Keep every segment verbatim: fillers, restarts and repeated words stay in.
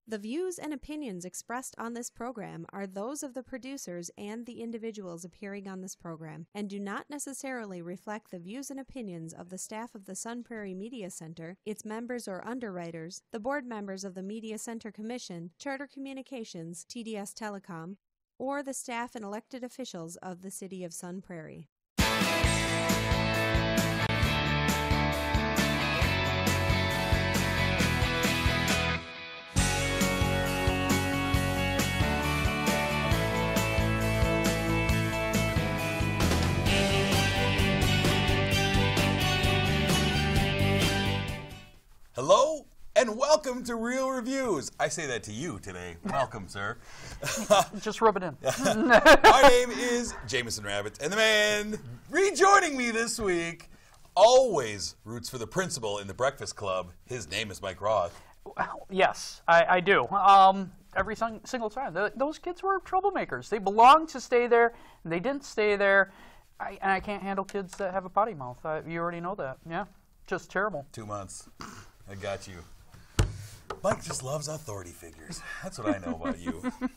The views and opinions expressed on this program are those of the producers and the individuals appearing on this program, and do not necessarily reflect the views and opinions of the staff of the Sun Prairie Media Center, its members or underwriters, the board members of the Media Center Commission, Charter Communications, T D S Telecom, or the staff and elected officials of the City of Sun Prairie. Hello and welcome to Real Reviews. I say that to you today. Welcome, sir. Just rub it in. My name is Jamison Rabbit, and the man rejoining me this week always roots for the principal in the Breakfast Club. His name is Mike Roth. Yes, I, I do. Um, every sing single time. The, those kids were troublemakers. They belonged to stay there, and they didn't stay there. I, and I can't handle kids that have a potty mouth. I, you already know that. Yeah, just terrible. Two months. I got you. Mike just loves authority figures. That's what I know about you.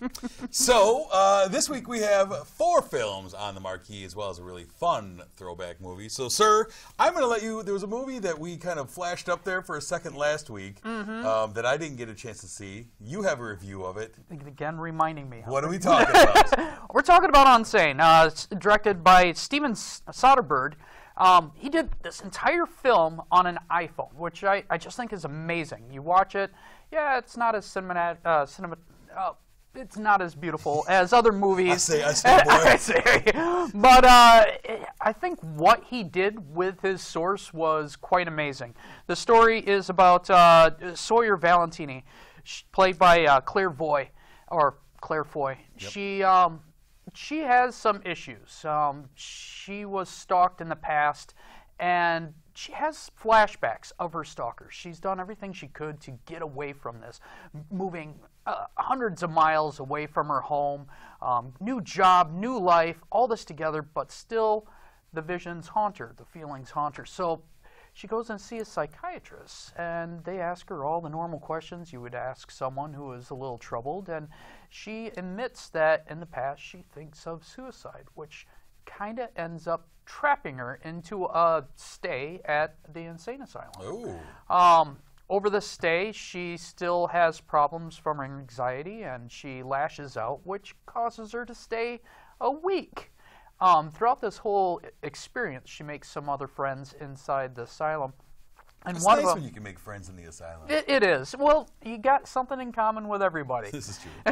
So, uh, this week we have four films on the marquee, as well as a really fun throwback movie. So, sir, I'm going to let you, there was a movie that we kind of flashed up there for a second last week mm-hmm. um, that I didn't get a chance to see. You have a review of it. Again, reminding me. What are we talking about? We're talking about Unsane, uh, it's directed by Steven Spielberg. Um, he did this entire film on an iPhone, which I, I just think is amazing. You watch it, yeah, it's not as cinematic, uh, cinema, uh, it's not as beautiful as other movies. I say, I say, boy. I say. But uh, I think what he did with his source was quite amazing. The story is about uh, Sawyer Valentini, played by uh, Claire Foy, or Claire Foy. Yep. She. Um, She has some issues. Um, she was stalked in the past, and she has flashbacks of her stalkers. She's done everything she could to get away from this, moving uh, hundreds of miles away from her home, um, new job, new life, all this together, but still the visions haunt her, the feelings haunt her. So she goes and sees a psychiatrist, and they ask her all the normal questions you would ask someone who is a little troubled, and she admits that in the past she thinks of suicide, which kind of ends up trapping her into a stay at the insane asylum. Ooh. Um, over the stay, she still has problems from her anxiety, and she lashes out, which causes her to stay a week. Um, throughout this whole experience, she makes some other friends inside the asylum. And it's one nice of them, when you can make friends in the asylum. It, it is. Well, you got something in common with everybody. This is true.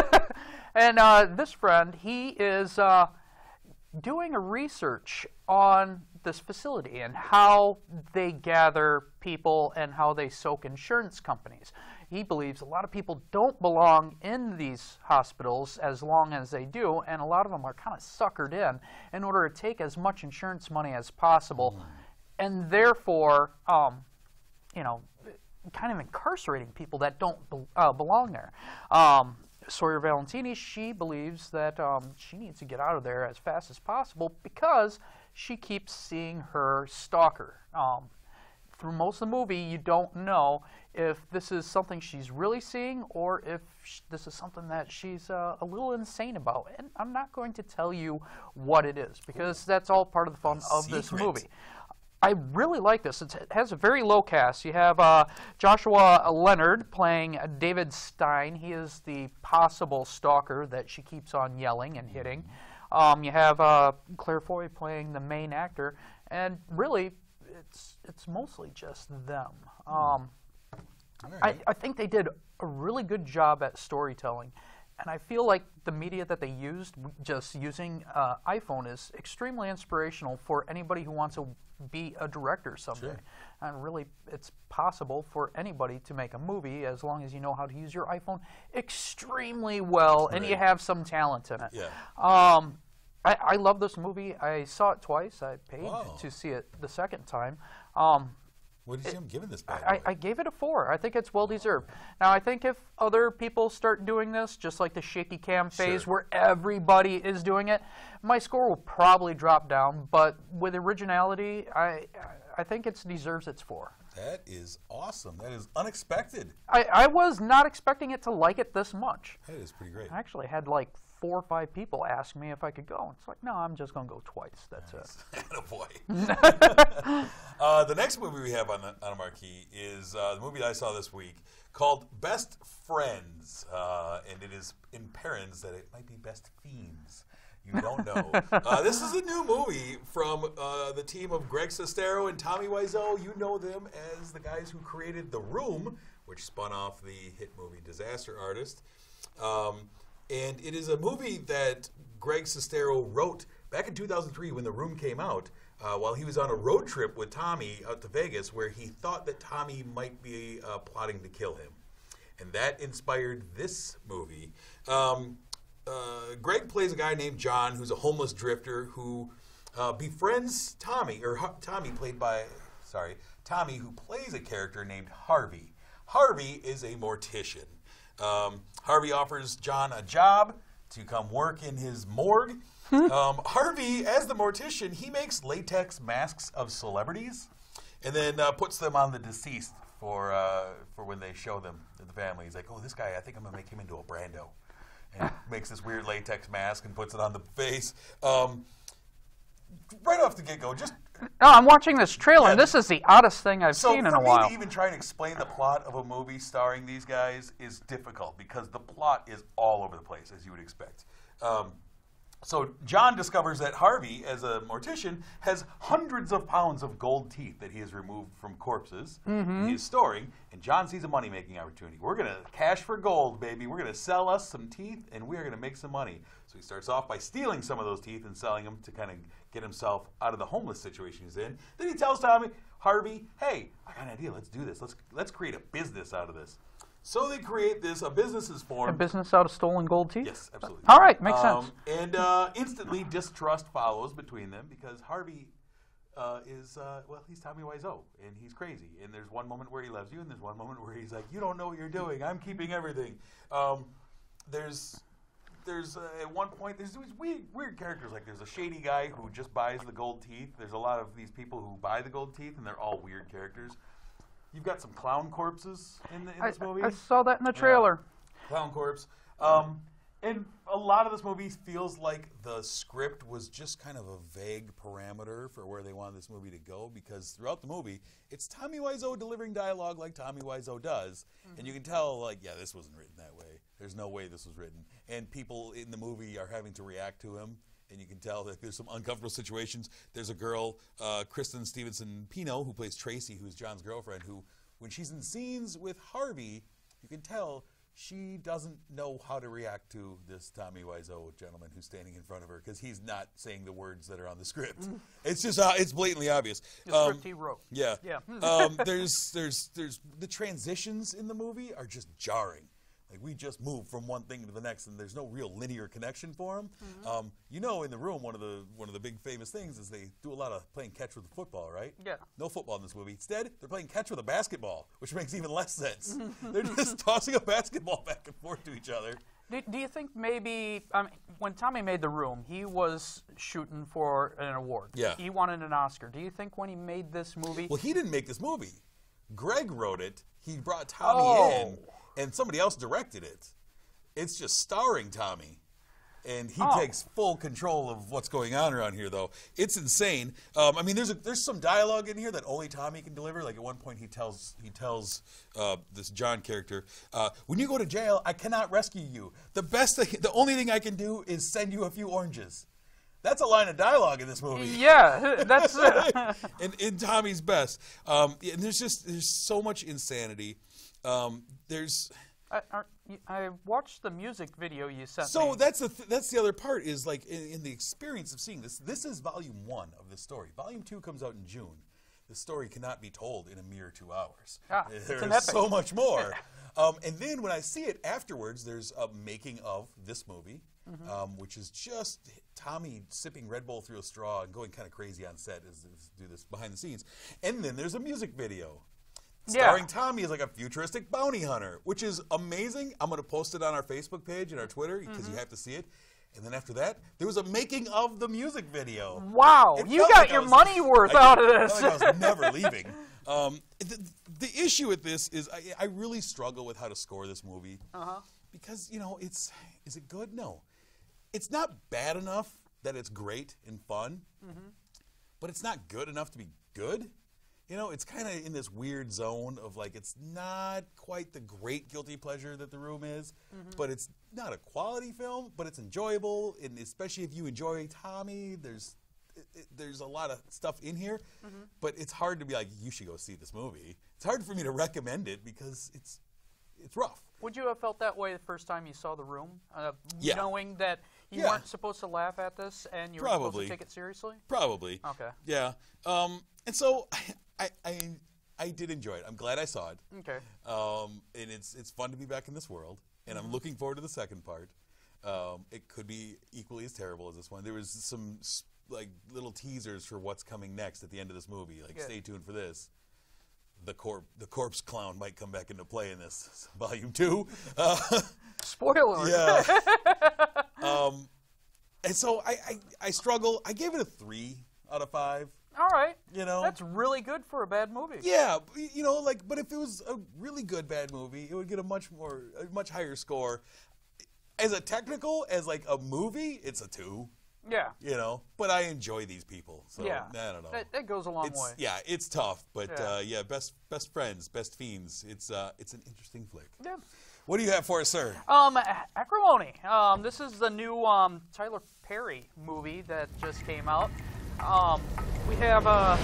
And uh, this friend, he is uh, doing a research on this facility and how they gather people and how they soak insurance companies. He believes a lot of people don't belong in these hospitals as long as they do, and a lot of them are kind of suckered in in order to take as much insurance money as possible, mm. and therefore, um, you know, kind of incarcerating people that don't be uh, belong there. Um, Sawyer Valentini, she believes that um, she needs to get out of there as fast as possible because she keeps seeing her stalker. Um, through most of the movie, you don't know if this is something she's really seeing or if sh this is something that she's uh, a little insane about. And I'm not going to tell you what it is because that's all part of the fun of this movie. I really like this. It's, it has a very low cast. You have uh, Joshua Leonard playing David Stein. He is the possible stalker that she keeps on yelling and hitting. Um, you have uh, Claire Foy playing the main actor. And really, it's, it's mostly just them. Um, right. I, I think they did a really good job at storytelling. And I feel like the media that they used, just using uh, iPhone, is extremely inspirational for anybody who wants to be a director someday. Sure. And really, it's possible for anybody to make a movie as long as you know how to use your iPhone extremely well and right. you have some talent in it. Yeah. Um, I, I love this movie. I saw it twice. I paid Wow. to see it the second time. Um, What did you see him giving this bad I, boy? I gave it a four. I think it's well deserved. Now, I think if other people start doing this, just like the shaky cam phase Sure. where everybody is doing it, my score will probably drop down. But with originality, I I think it deserves its four. That is awesome. That is unexpected. I, I was not expecting it to like it this much. That is pretty great. I actually had like four or five people ask me if I could go. It's like, no, I'm just going to go twice. That's nice. it. Attaboy. uh, the next movie we have on, the, on a marquee is uh, the movie that I saw this week called Best Friends. Uh, and it is in parents that it might be Best Fiends. You don't know. uh, this is a new movie from uh, the team of Greg Sestero and Tommy Wiseau. You know them as the guys who created The Room, which spun off the hit movie Disaster Artist. Um, and it is a movie that Greg Sestero wrote back in two thousand three when The Room came out, uh, while he was on a road trip with Tommy out to Vegas, where he thought that Tommy might be uh, plotting to kill him. And that inspired this movie. Um, Uh, Greg plays a guy named John who's a homeless drifter who uh, befriends Tommy, or H- Tommy played by, sorry, Tommy who plays a character named Harvey. Harvey is a mortician. Um, Harvey offers John a job to come work in his morgue. um, Harvey, as the mortician, he makes latex masks of celebrities and then uh, puts them on the deceased for, uh, for when they show them to the family. He's like, oh, this guy, I think I'm going to make him into a Brando. And makes this weird latex mask and puts it on the face. Um, right off the get-go, just... No, I'm watching this trailer, Yeah. and this is the oddest thing I've So seen in for a me while. to even try and explain the plot of a movie starring these guys is difficult because the plot is all over the place, as you would expect. Um, so John discovers that Harvey, as a mortician, has hundreds of pounds of gold teeth that he has removed from corpses Mm-hmm. he is storing, and John sees a money-making opportunity. We're going to cash for gold, baby. We're going to sell us some teeth, and we're going to make some money. So he starts off by stealing some of those teeth and selling them to kind of get himself out of the homeless situation he's in. Then he tells Tommy, Harvey, hey, I got an idea. Let's do this. Let's, let's create a business out of this. So they create this, a business is formed. A business out of stolen gold teeth? Yes, absolutely. All right, makes Um, sense. And uh, instantly distrust follows between them because Harvey uh, is, uh, well, he's Tommy Wiseau, and he's crazy. And there's one moment where he loves you, and there's one moment where he's like, you don't know what you're doing. I'm keeping everything. Um, there's, there's uh, at one point, there's these weird, weird characters. Like there's a shady guy who just buys the gold teeth. There's a lot of these people who buy the gold teeth, and they're all weird characters. You've got some clown corpses in, the, in this I, movie. I saw that in the trailer. Yeah. Clown corpse. Um, and a lot of this movie feels like the script was just kind of a vague parameter for where they wanted this movie to go, because throughout the movie, it's Tommy Wiseau delivering dialogue like Tommy Wiseau does, mm-hmm. and you can tell, like, yeah, this wasn't written that way. There's no way this was written. And people in the movie are having to react to him, and you can tell that there's some uncomfortable situations. There's a girl, uh, Kristen Stevenson Pino, who plays Tracy, who's John's girlfriend, who, when she's in scenes with Harvey, you can tell she doesn't know how to react to this Tommy Wiseau gentleman who's standing in front of her, because he's not saying the words that are on the script. Mm. It's just, uh, it's blatantly obvious. The um, script he wrote. Yeah. Yeah. um, there's, there's, there's, the transitions in the movie are just jarring. Like, we just move from one thing to the next, and there's no real linear connection for them. Mm-hmm. Um, you know, in The Room, one of the one of the big famous things is they do a lot of playing catch with the football, right? Yeah. No football in this movie. Instead, they're playing catch with a basketball, which makes even less sense. They're just tossing a basketball back and forth to each other. Do, do you think maybe, I mean, when Tommy made The Room, he was shooting for an award. Yeah. He wanted an Oscar. Do you think when he made this movie? Well, he didn't make this movie. Greg wrote it. He brought Tommy Oh. in, and somebody else directed it. It's just starring Tommy, and he Oh. takes full control of what's going on around here, though. It's insane. Um, I mean, there's a, there's some dialogue in here that only Tommy can deliver. Like at one point, he tells he tells uh, this John character, uh, "When you go to jail, I cannot rescue you. The best, thing, the only thing I can do is send you a few oranges." That's a line of dialogue in this movie. Yeah, that's uh, in, in Tommy's best. Um, and there's just there's so much insanity. Um, there's. I, I, I watched the music video you sent So me. that's the th that's the other part is like in, in the experience of seeing this. This is volume one of this story. Volume two comes out in June. The story cannot be told in a mere two hours. Ah, it's an There's epic. so much more. um, and then when I see it afterwards, there's a making of this movie, mm-hmm. um, which is just Tommy sipping Red Bull through a straw and going kind of crazy on set as, as do this behind the scenes. And then there's a music video. Starring Yeah. Tommy as like a futuristic bounty hunter, which is amazing. I'm going to post it on our Facebook page and our Twitter because mm-hmm. you have to see it. And then after that, there was a making of the music video. Wow, It you felt got like I your was- money worth I- out of I this. felt like I was never leaving. Um, the, the issue with this is I, I really struggle with how to score this movie. Uh-huh. Because, you know, it's, is it good? No. It's not bad enough that it's great and fun, Mm-hmm. but it's not good enough to be good. You know, it's kind of in this weird zone of like, it's not quite the great guilty pleasure that The Room is, Mm-hmm. but it's not a quality film, but it's enjoyable, and especially if you enjoy Tommy, there's it, it, there's a lot of stuff in here, Mm-hmm. but it's hard to be like, you should go see this movie. It's hard for me to recommend it because it's it's rough. Would you have felt that way the first time you saw The Room? Uh, Yeah. Knowing that you Yeah. weren't supposed to laugh at this and you were supposed Probably. to take it seriously? Probably. Okay. Yeah. Um, and so I, I I did enjoy it. I'm glad I saw it. Okay. Um, and it's it's fun to be back in this world, and I'm looking forward to the second part. Um, it could be equally as terrible as this one. There was some s- like little teasers for what's coming next at the end of this movie. Like, Good. stay tuned for this. The corp the corpse clown might come back into play in this volume two. Uh, Spoiler. yeah. um, and so I, I I struggle. I gave it a three out of five. All right. You know, That's really good for a bad movie. yeah, b- you know, like, but if it was a really good bad movie, it would get a much more, a much higher score. As a technical, as like a movie, it's a two. Yeah. You know, but I enjoy these people, so Yeah. I don't know. That, that goes a long it's way. yeah, it's tough, but Yeah. uh, yeah, best best friends, best fiends. It's uh, it's an interesting flick. Yeah. What do you have for us, sir? Um, Acrimony. Um, this is the new um, Tyler Perry movie that just came out. Um, we have uh,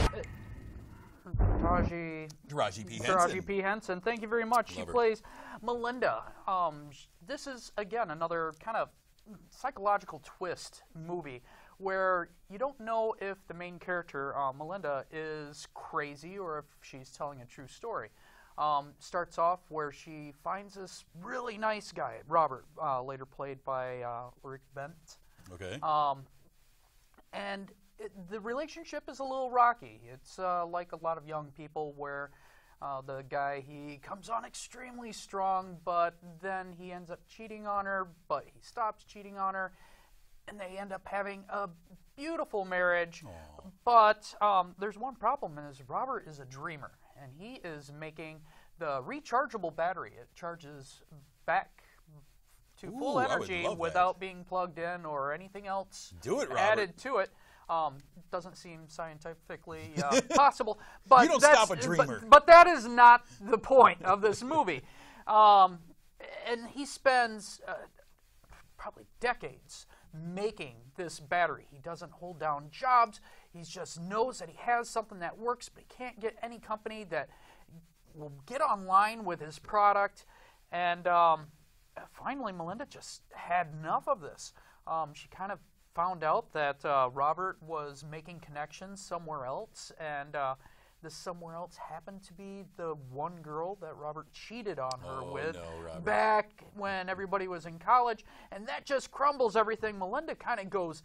Taraji Taraji P. Henson. Taraji P. Henson. Thank you very much. She Love her. plays Melinda. Um, sh- this is, again, another kind of psychological twist movie where you don't know if the main character, uh, Melinda, is crazy or if she's telling a true story. Um, starts off where she finds this really nice guy, Robert, uh, later played by uh, Rick Bent. Okay. Um, and it, the relationship is a little rocky. It's uh, like a lot of young people where uh, the guy, he comes on extremely strong, but then he ends up cheating on her, but he stops cheating on her, and they end up having a beautiful marriage. Aw. But um, there's one problem, and is Robert is a dreamer, and he is making the rechargeable battery. It charges back to full Ooh, I would energy love that. without being plugged in or anything else Do it, Robert. added to it. Um, doesn't seem scientifically uh, possible, but You don't that's- stop a dreamer. But, but that is not the point of this movie. Um, and he spends uh, probably decades making this battery. He doesn't hold down jobs. He just knows that he has something that works, but he can't get any company that will get online with his product. And um, finally, Melinda just had enough of this. Um, she kind of found out that uh, Robert was making connections somewhere else, and uh, this somewhere else happened to be the one girl that Robert cheated on her Oh, with no, Robert. back when everybody was in college, and that just crumbles everything. Melinda kind of goes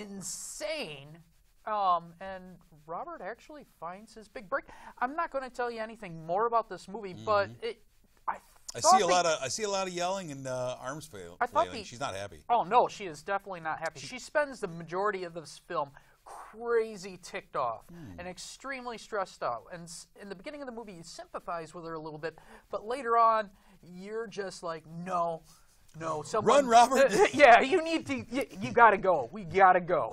insane, um, and Robert actually finds his big break. I'm not going to tell you anything more about this movie, but it, I, I thought see a the- lot of I see a lot of yelling and uh, arms flail, I thought flailing. the- She's not happy. Oh no, she is definitely not happy. She spends the majority of this film crazy ticked off Hmm. and extremely stressed out. And s- in the beginning of the movie, you sympathize with her a little bit, but later on, you're just like, no, no, someone, Run, Robert. yeah, you need to. You, you got to go. We got to go.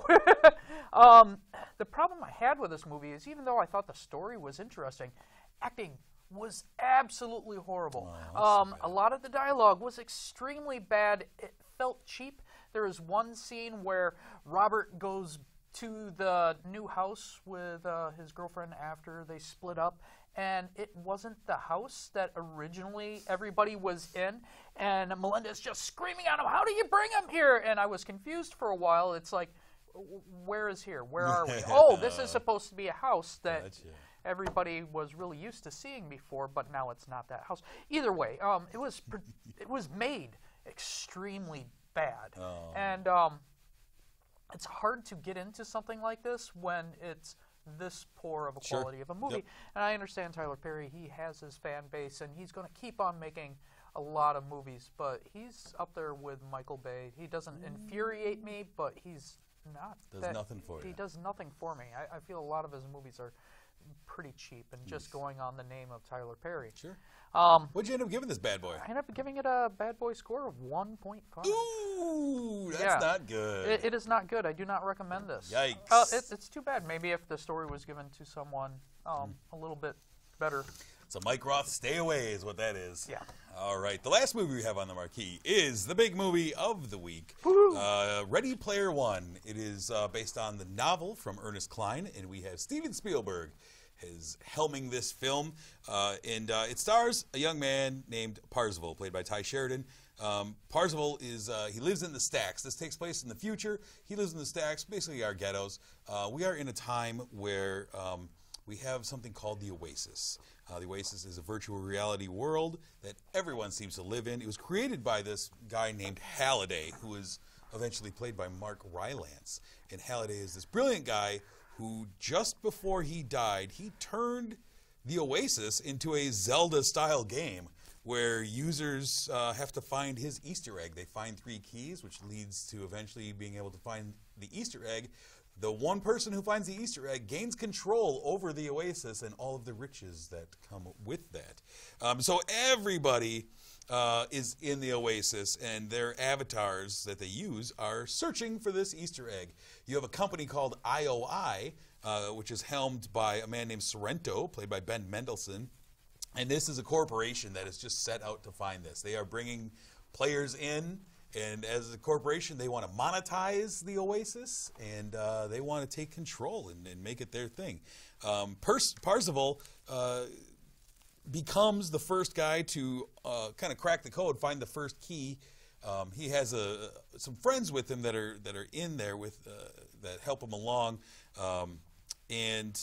um, the problem I had with this movie is, even though I thought the story was interesting, acting was absolutely horrible. Oh, that's um, so a bad. lot of the dialogue was extremely bad. It felt cheap. There is one scene where Robert goes to the new house with uh, his girlfriend after they split up, and it wasn't the house that originally everybody was in, and Melinda's just screaming at him, "How do you bring him here?" And I was confused for a while. It's like, w- where is here? Where are we? Oh, this is supposed to be a house that Gotcha. everybody was really used to seeing before, but now it's not that house. Either way, um, it was pr- it was made extremely bad, Oh. and um, it's hard to get into something like this when it's this poor of a Sure. quality of a movie. Yep. And I understand Tyler Perry; he has his fan base, and he's going to keep on making a lot of movies, but he's up there with Michael Bay. He doesn't infuriate me, but he's not. Does that, nothing for he you. He does nothing for me. I, I feel a lot of his movies are pretty cheap and just going on the name of Tyler Perry. Sure. Um, What'd you end up giving this bad boy? I ended up giving it a bad boy score of one point five. Ooh, that's Yeah. not good. It, it is not good. I do not recommend this. Yikes. Uh, it, it's too bad. Maybe if the story was given to someone um, a little bit better. So Mike Roth, stay away is what that is. Yeah. All right. The last movie we have on the marquee is the big movie of the week, uh, Ready Player One. It is uh, based on the novel from Ernest Cline, and we have Steven Spielberg is helming this film, uh, and uh, it stars a young man named Parzival, played by Ty Sheridan. Um, Parzival is uh, he lives in the stacks. This takes place in the future. He lives in the stacks, basically our ghettos. Uh, we are in a time where um, we have something called the Oasis. Uh, the Oasis is a virtual reality world that everyone seems to live in. It was created by this guy named Halliday, who was eventually played by Mark Rylance. And Halliday is this brilliant guy who, just before he died, he turned the Oasis into a Zelda-style game where users uh, have to find his Easter egg. They find three keys, which leads to eventually being able to find the Easter egg. The one person who finds the Easter egg gains control over the Oasis and all of the riches that come with that. Um, so everybody uh, is in the Oasis, and their avatars that they use are searching for this Easter egg. You have a company called I O I, uh, which is helmed by a man named Sorrento, played by Ben Mendelsohn. And this is a corporation that is just set out to find this. They are bringing players in, and as a corporation, they want to monetize the Oasis, and uh, they want to take control and, and make it their thing. Um, Pers- Parzival uh, becomes the first guy to uh, kind of crack the code, find the first key. Um, he has a, some friends with him that are that are in there with uh, that help him along, um, and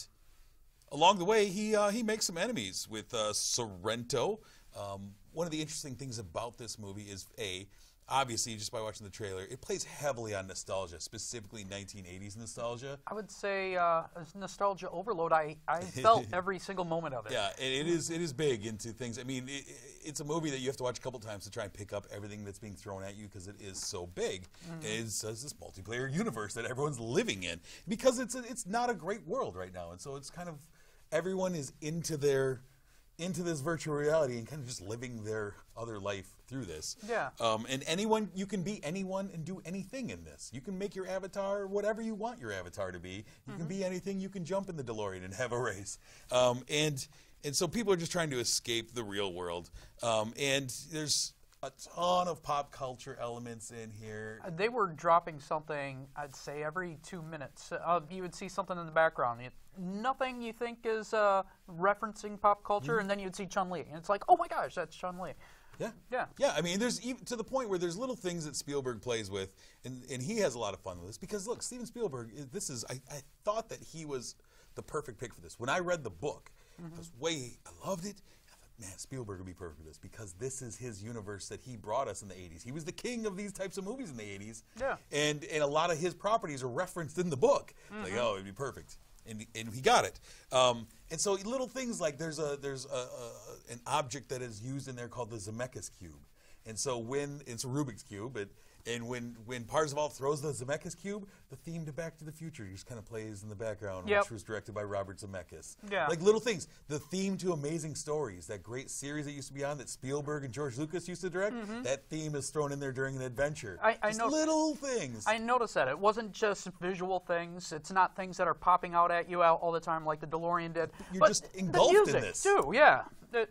along the way, he uh, he makes some enemies with uh, Sorrento. Um, one of the interesting things about this movie is, A, obviously, just by watching the trailer, it plays heavily on nostalgia, specifically nineteen eighties nostalgia. I would say uh, as nostalgia overload. I, I felt every single moment of it. Yeah, and it is it is big into things. I mean, it, it's a movie that you have to watch a couple times to try and pick up everything that's being thrown at you because it is so big. Mm-hmm. It's, it's this multiplayer universe that everyone's living in because it's a, it's not a great world right now, and so it's kind of everyone is into their into this virtual reality and kind of just living their other life through this. Yeah. Um, and anyone, you can be anyone and do anything in this. You can make your avatar whatever you want your avatar to be. You mm-hmm. can be anything. You can jump in the DeLorean and have a race. Um, and and so people are just trying to escape the real world. Um, and there's a ton of pop culture elements in here. Uh, they were dropping something, I'd say, every two minutes. Uh, you would see something in the background. It, nothing you think is uh, referencing pop culture, mm-hmm. and then you'd see Chun-Li. And it's like, oh my gosh, that's Chun-Li. Yeah. Yeah. Yeah, I mean, there's even to the point where there's little things that Spielberg plays with, and, and he has a lot of fun with this. Because, look, Steven Spielberg, this is, I, I thought that he was the perfect pick for this. When I read the book, mm-hmm. I was way, I loved it. Man, Spielberg would be perfect for this because this is his universe that he brought us in the eighties. He was the king of these types of movies in the eighties. Yeah. And and a lot of his properties are referenced in the book. Mm-hmm. Like, oh, it'd be perfect. And, and he got it. Um, and so little things like there's a there's a, a, an object that is used in there called the Zemeckis Cube. And so when it's a Rubik's Cube, it, and when, when Parzival throws the Zemeckis Cube, the theme to Back to the Future just kind of plays in the background, yep. which was directed by Robert Zemeckis. Yeah. Like little things. The theme to Amazing Stories, that great series that used to be on that Spielberg and George Lucas used to direct, mm-hmm. that theme is thrown in there during an adventure. I, I just know, little things. I noticed that. It wasn't just visual things. It's not things that are popping out at you all the time like the DeLorean did. You're but just engulfed the music in this. too, yeah. The,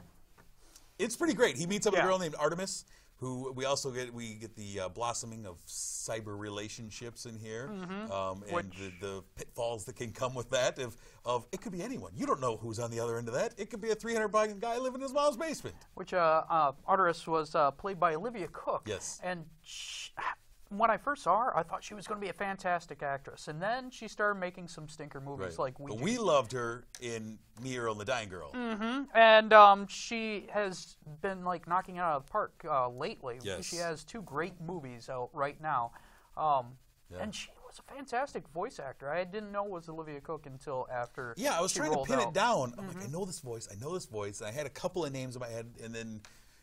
it's pretty great. He meets up yeah. with a girl named Artemis, who we also get we get the uh, blossoming of cyber relationships in here, mm-hmm. um, and Which, the, the pitfalls that can come with that. Of of it could be anyone. You don't know who's on the other end of that. It could be a three hundred pound guy living in his mom's basement. Which uh, uh, Artemis was uh, played by Olivia Cooke. Yes. And she, when I first saw her, I thought she was going to be a fantastic actress, and then she started making some stinker movies Right. like We. But we loved her in Me, Earl, and the Dying Girl. Mm-hmm. And um, she has been like knocking it out of the park uh, lately. Yes. She has two great movies out right now, um, Yeah. and she was a fantastic voice actor. I didn't know it was Olivia Cooke until after. Yeah, I was she trying to rolled pin out. it down. I'm Mm-hmm. like, I know this voice. I know this voice. And I had a couple of names in my head, and then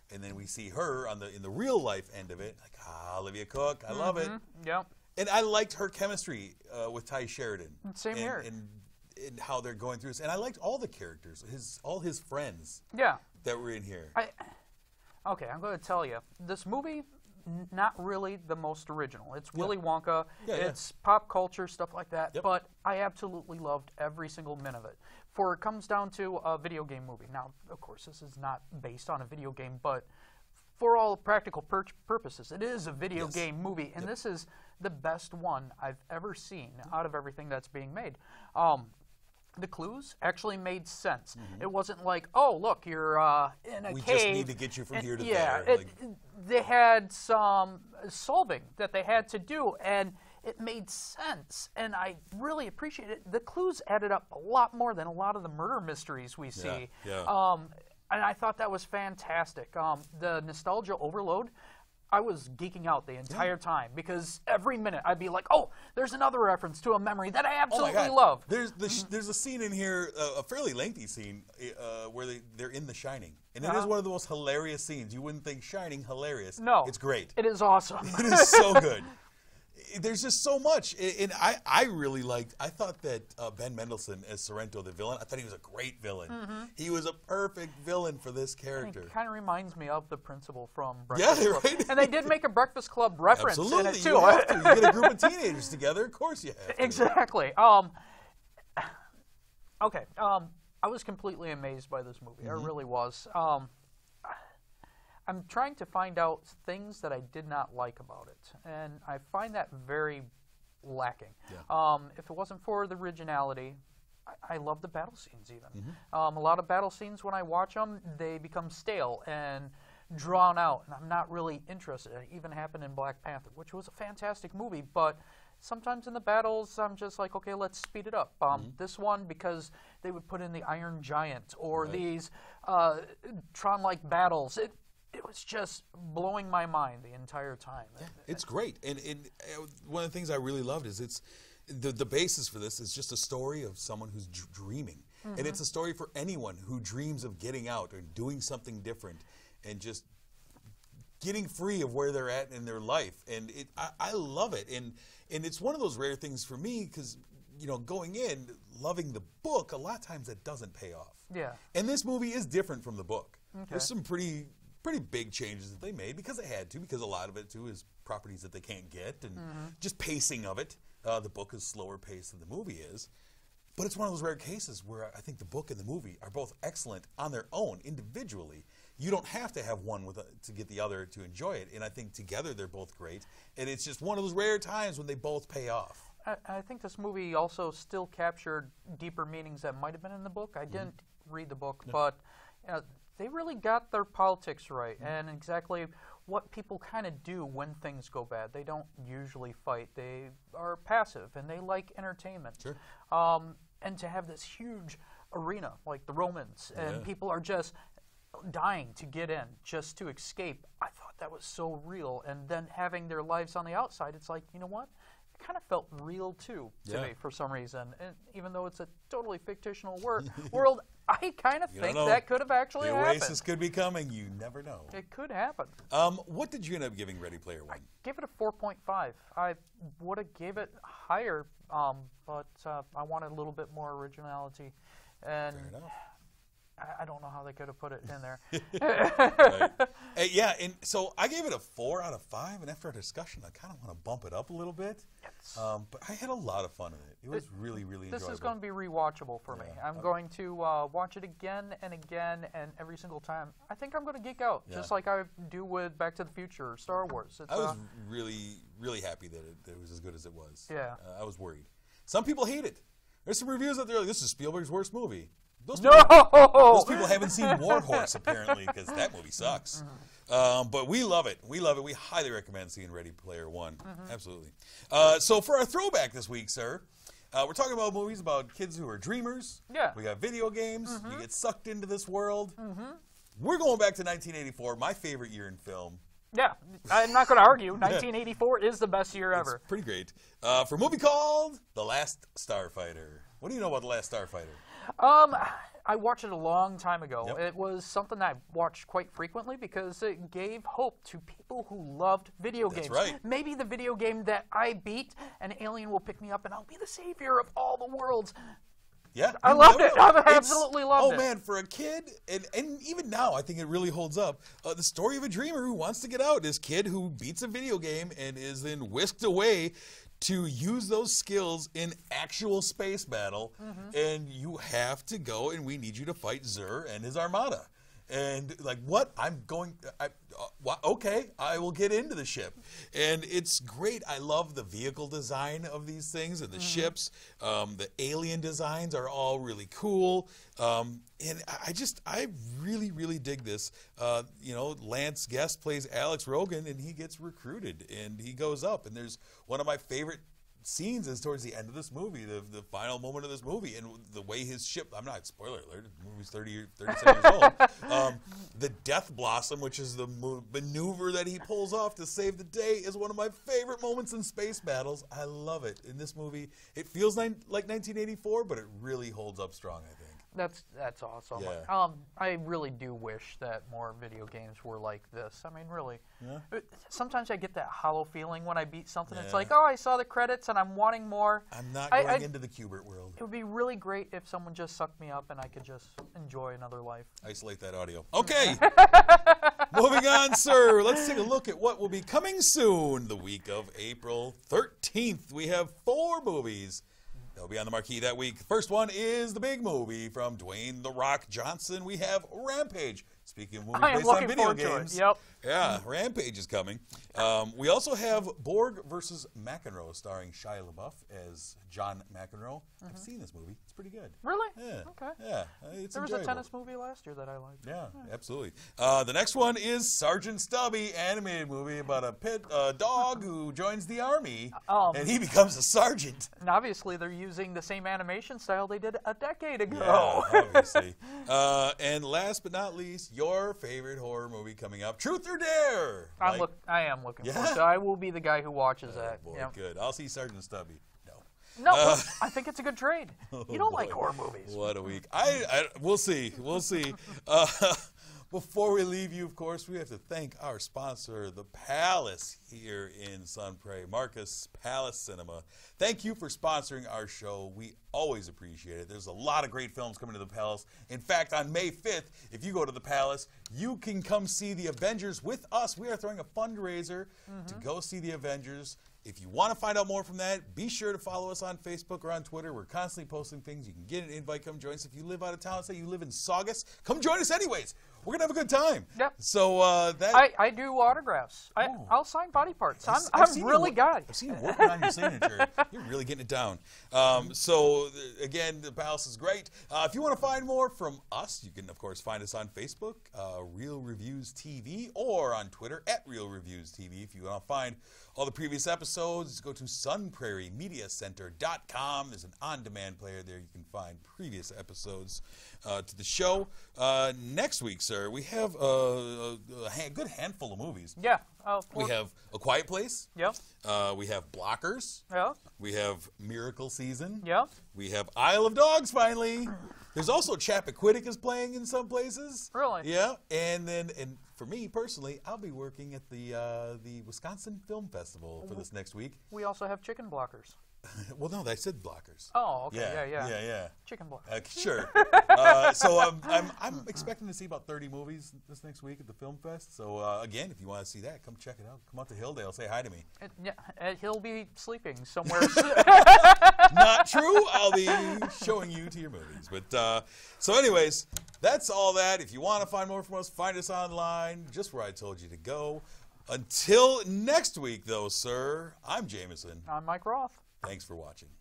and then we see her on the in the real life end of it. Like, ah, Olivia Cook, I love it. Yeah. And I liked her chemistry uh, with Ty Sheridan. Same and, here. And, and how they're going through this. And I liked all the characters, his all his friends Yeah. that were in here. I, okay, I'm going to tell you. This movie, n- not really the most original. It's Yeah. Willy Wonka. Yeah, yeah. It's pop culture, stuff like that. Yep. But I absolutely loved every single minute of it. For it comes down to a video game movie. Now, of course, this is not based on a video game, but for all practical pur- purposes, it is a video Yes. game movie. And Yep. this is the best one I've ever seen out of everything that's being made. Um, the clues actually made sense. Mm-hmm. It wasn't like, oh, look, you're uh, in a We cave. just need to get you from and- here to yeah, there. it- Like- they had some solving that they had to do, and it made sense. And I really appreciate it. The clues added up a lot more than a lot of the murder mysteries we see. yeah. Um, and I thought that was fantastic. Um, the nostalgia overload, I was geeking out the entire time because every minute I'd be like, oh, there's another reference to a memory that I Oh my absolutely God. love. There's the sh- there's a scene in here, uh, a fairly lengthy scene, uh, where they they're in The Shining, and it is Uh-huh. one of the most hilarious scenes. You wouldn't think Shining hilarious. No. It's great. It is awesome. It is so good. There's just so much, and I, I really liked. I thought that uh, Ben Mendelsohn as Sorrento, the villain, I thought he was a great villain. Mm-hmm. He was a perfect villain for this character. It kind of reminds me of the principal from Yeah, Breakfast Club. right? And they did make a Breakfast Club reference Absolutely, in it, too. you have to. You get a group of teenagers together, of course you have to. Exactly. Um, okay. Um, I was completely amazed by this movie. Mm-hmm. I really was. Um, I'm trying to find out things that I did not like about it, and I find that very lacking. Yeah. Um, if it wasn't for the originality, I, I love the battle scenes even. Mm-hmm. Um, a lot of battle scenes, when I watch them, they become stale and drawn out, and I'm not really interested. It even happened in Black Panther, which was a fantastic movie, but sometimes in the battles, I'm just like, okay, let's speed it up. Um, Mm-hmm. This one, because they would put in the Iron Giant or Right. these uh, Tron-like battles, it it was just blowing my mind the entire time. It's great, and, and uh, one of the things I really loved is it's the the basis for this is just a story of someone who's dr- dreaming, and it's a story for anyone who dreams of getting out and doing something different, and just getting free of where they're at in their life. And it, I, I love it, and and it's one of those rare things for me because you know going in loving the book, a lot of times that doesn't pay off. Yeah. And this movie is different from the book. Okay. There's some pretty pretty big changes that they made because they had to, because a lot of it too is properties that they can't get, and just pacing of it. Uh, the book is slower paced than the movie is, but it's one of those rare cases where I think the book and the movie are both excellent on their own individually. You don't have to have one with a, to get the other to enjoy it, and I think together they're both great. And it's just one of those rare times when they both pay off. I, I think this movie also still captured deeper meanings that might have been in the book. I didn't read the book, but uh, they really got their politics right and exactly what people kind of do when things go bad. They don't usually fight. They are passive, and they like entertainment. Sure. Um, and to have this huge arena like the Romans, and Yeah. people are just dying to get in, just to escape, I thought that was so real. And then having their lives on the outside, it's like, you know what? It kind of felt real, too, to Yeah. me, for some reason. And even though it's a totally fictional wor- world, I kind of You don't think know. that could have actually The happened. Oasis could be coming. You never know. It could happen. Um, what did you end up giving Ready Player One? Give it a four point five. I would have gave it higher, um, but uh, I wanted a little bit more originality. And Fair enough. I, I don't know how they could have put it in there. Right. Uh, yeah, and so I gave it a four out of five, and after our discussion, I kind of want to bump it up a little bit. Yes. Um, but I had a lot of fun in it. It was really, really This enjoyable. is going to be rewatchable for me. Yeah. I'm going to uh, watch it again and again, and every single time, I think I'm going to geek out, Yeah. just like I do with Back to the Future or Star Wars. It's, I was uh, really, really happy that it, that it was as good as it was. Yeah. Uh, I was worried. Some people hate it. There's some reviews out there like, this is Spielberg's worst movie. Those no! people, those people haven't seen War Horse, apparently, because that movie sucks. Um, but we love it. We love it. We highly recommend seeing Ready Player One. Mm-hmm. Absolutely. Uh, so for our throwback this week, sir, uh, we're talking about movies about kids who are dreamers. Yeah. We got video games. Mm-hmm. You get sucked into this world. Mm-hmm. We're going back to nineteen eighty-four, my favorite year in film. Yeah, I'm not going to argue. nineteen eighty-four is the best year ever. It's pretty great. Uh, for a movie called The Last Starfighter. What do you know about The Last Starfighter? Um, I watched it a long time ago. Yep. It was something that I watched quite frequently because it gave hope to people who loved video That's games. right. Maybe the video game that I beat, an alien will pick me up and I'll be the savior of all the worlds. Yeah, I you loved never it. know. I It's- absolutely loved oh, it. Oh man, for a kid, and, and even now, I think it really holds up. Uh, the story of a dreamer who wants to get out. This kid who beats a video game and is then whisked away to use those skills in actual space battle, mm-hmm. and you have to go, and we need you to fight Zur and his armada. And like, what? I'm going. I, uh, wh- okay, I will get into the ship, and it's great. I love the vehicle design of these things and the mm-hmm. ships. Um, the alien designs are all really cool, um, and I just, I really, really dig this. Uh, you know, Lance Guest plays Alex Rogan, and he gets recruited, and he goes up. And there's one of my favorite scenes is towards the end of this movie, the the final moment of this movie, and the way his ship, I'm not, spoiler alert, the movie's thirty, thirty-seven years old, um, the Death Blossom, which is the mo- maneuver that he pulls off to save the day, is one of my favorite moments in space battles. I love it. In this movie, it feels ni- like nineteen eighty-four, but it really holds up strong, I think. That's that's awesome. Yeah. Um, I really do wish that more video games were like this. I mean, really. Yeah. Sometimes I get that hollow feeling when I beat something. Yeah. It's like, oh, I saw the credits and I'm wanting more. I'm not I- going I- into the Qbert world. It would be really great if someone just sucked me up and I could just enjoy another life. Isolate that audio. Okay. Moving on, sir. Let's take a look at what will be coming soon. The week of April thirteenth, we have four movies that'll be on the marquee that week. The first one is the big movie from Dwayne "The Rock" Johnson. We have Rampage. Speaking of movies I am based on looking video forward to it. games. Yep. Yeah, Rampage is coming. Um, we also have Borg versus McEnroe, starring Shia LaBeouf as John McEnroe. I've seen this movie. It's pretty good. Really? Yeah. Okay. Yeah. It's There was enjoyable. a tennis movie last year that I liked. Yeah, absolutely. Uh, the next one is Sergeant Stubby, animated movie about a pit uh, dog who joins the army, Um, and he becomes a sergeant. And obviously, they're using the same animation style they did a decade ago. Yeah, obviously. uh, and last but not least, your favorite horror movie coming up, Truth or Dare. I'm Mike? look. I am looking Yeah? forward to it. I will be the guy who watches Oh, that. boy, Yep. good. I'll see Sergeant Stubby. No. No, Uh, look, I think it's a good trade. Oh, You don't boy. like horror movies. What a week. I, I we'll see. We'll see. Uh, before we leave you, of course, we have to thank our sponsor, the Palace here in Sun Prairie, Marcus Palace Cinema. Thank you for sponsoring our show. We always appreciate it. There's a lot of great films coming to the Palace. In fact, on May fifth, if you go to the Palace, you can come see the Avengers with us. We are throwing a fundraiser mm-hmm. to go see the Avengers. If you want to find out more from that, be sure to follow us on Facebook or on Twitter. We're constantly posting things. You can get an invite, come join us. If you live out of town, say you live in Saugus, come join us anyways. We're going to have a good time. Yep. So uh, that... I, I do autographs. I, Oh. I'll sign body parts. I'm, I've I'm seen really you, good. I've seen you working on your signature. You're really getting it down. Um, so, uh, again, the Palace is great. Uh, if you want to find more from us, you can, of course, find us on Facebook, uh, Real Reviews T V, or on Twitter, at Real Reviews T V. If you want to find all the previous episodes, go to sun prairie media center dot com. There's an on-demand player there. You can find previous episodes uh, to the show. Uh, next week, sir, we have a, a, a ha- good handful of movies. Yeah. Uh, We have A Quiet Place. Yep. Uh, we have Blockers. Yeah. We have Miracle Season. Yep. We have Isle of Dogs, finally. There's also Chappaquiddick is playing in some places. Really? Yeah. And then, and for me personally, I'll be working at the uh, the Wisconsin Film Festival for this next week. We also have chicken blockers. Well, no, I said Blockers. Oh, okay. Yeah, yeah. Yeah, yeah. Chicken blockers. Uh, sure. uh, so um, I'm, I'm expecting to see about thirty movies this next week at the Film Fest. So uh, again, if you want to see that, come check it out. Come out to Hilldale. Say hi to me. Uh, yeah, uh, he'll be sleeping somewhere. Not true. I'll be showing you to your movies. But uh, so anyways, that's all that. If you want to find more from us, find us online, just where I told you to go. Until next week, though, sir, I'm Jamison. I'm Mike Roth. Thanks for watching.